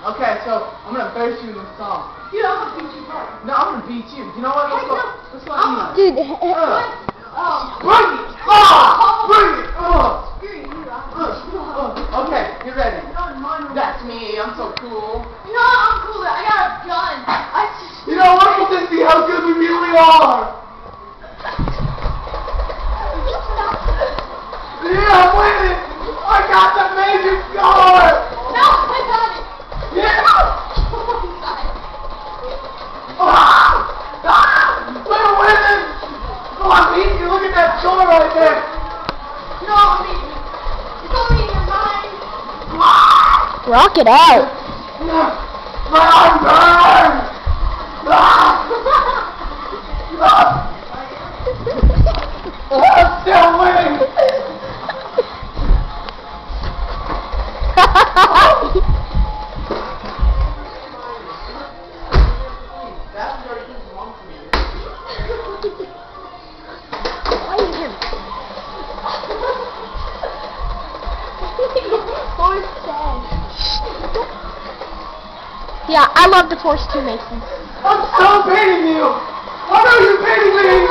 Okay, so I'm gonna bash you in the song. Dude, I'm gonna beat you hard. No, I'm gonna beat you. You know what? Let's go. Let's go. Dude. Bring it! Bring it! Screw you, Okay, you ready? That's me. I'm so cool. No, I'm cooler. I got a gun. You know what? Let's see how good we really are. Yeah, I'm winning. I got the major score. No, I got it. Yeah. We're winning. Oh, I'm eating. Look at that score right there. No, I mean, it's only in your mind. Rock it out. My arm burns. I'm still winning. Yeah, I love the Force 2, Mason. I'm so beating you. Why are you beating me?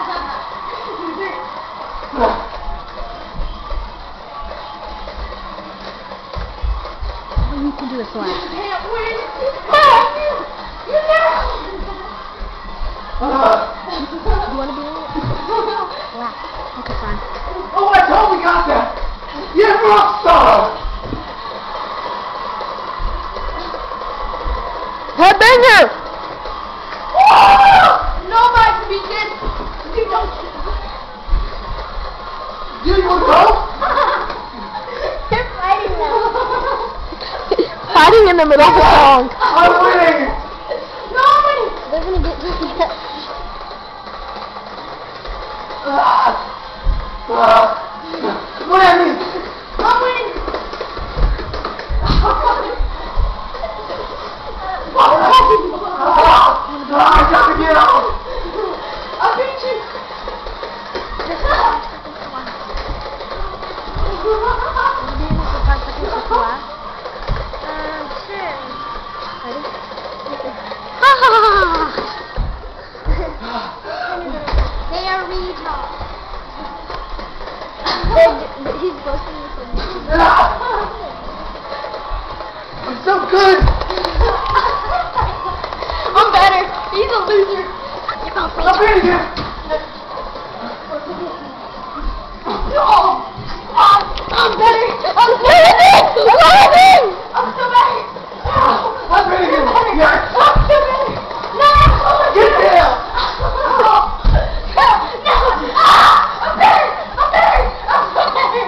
All you can do is laugh. Can't win. You You want to be in it? Laugh. Okay, fine. Oh, I totally got that. Yeah, rockstar. Headbanger! Nobody can beat this. You don't. You want to go? They're fighting now. Fighting in the middle of the song. I'm winning. No, I'm winning. They're gonna get together. What I mean? I'm winning. I gotta get out. I beat you. They are retards. He's boasting this. I'm so good. I'm better. He's a loser. I'm beating you. No. I'm better. I'm so better. I'm beating you. Yes. I'm so better. No. Get there. No. I'm better. I'm better. I'm so better.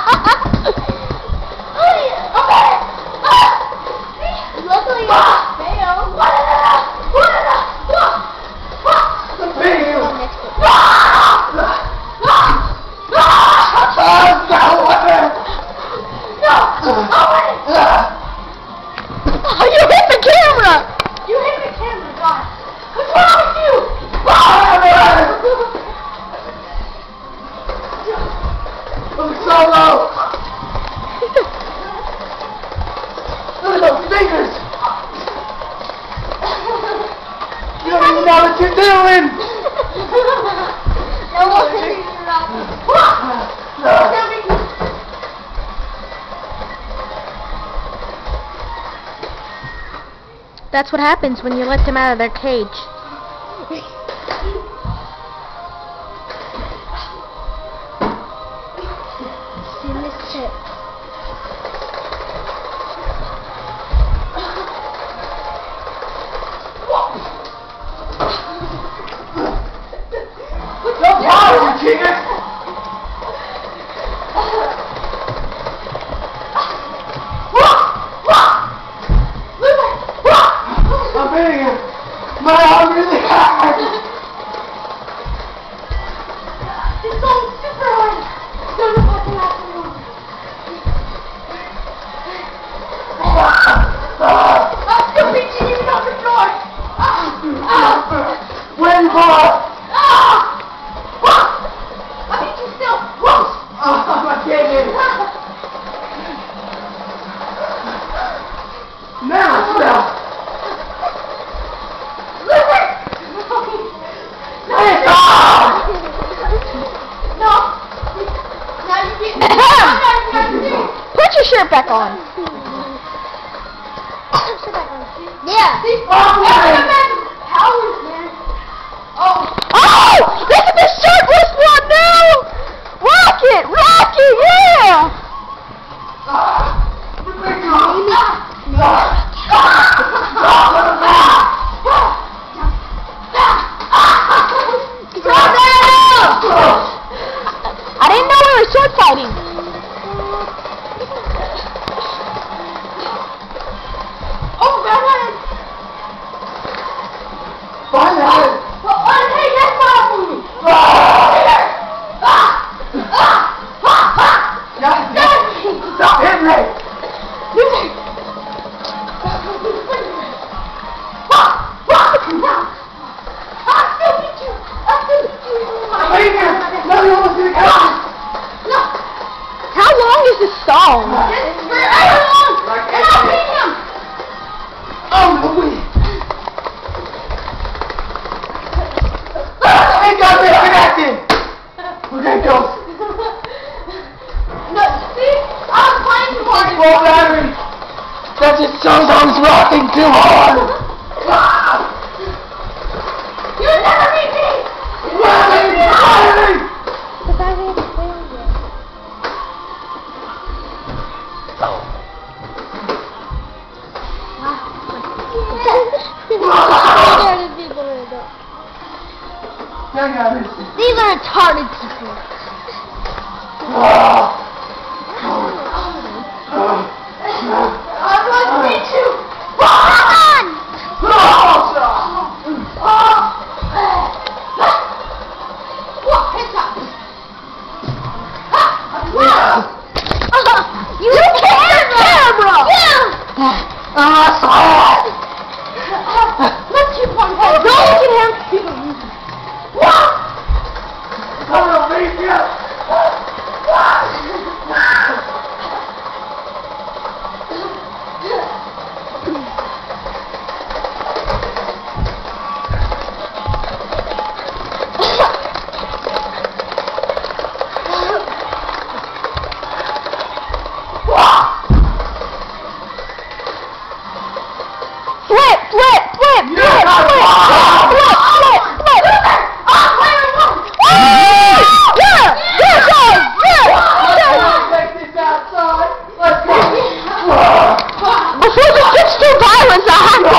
I'm better. Luckily, I failed. I'm beating you. Oh, you hit the camera! You hit the camera, God. What's wrong with you? I'm so low. Look at those fingers. You don't even know what you're doing. No one can figure it out. That's what happens when you let them out of their cage. Don't bother you, cheater. I'm beating you. My arm really hard. It's going super hard. Don't know what the last one was. I'm still beating you on the floor. Win ball. I beat you still. Oh, my goodness. Now, back on. Yeah. Powers, man. Oh! Look at the shirtless one now! Rocket! Rocket! Yeah! I didn't know we were sword fighting. Oh, Batman! Batman! Oh, hey, that's not for me! Stop hitting me! How long is this song? Oh, Louis! It got disconnected! Okay, go. Full battery! That just shows I was rocking too hard! You'll never beat me! Battery! These are retarded people. I'm going to beat you! You kicked the camera! Let's keep on going. Don't look at him! Flip! Before this gets too violent, I have to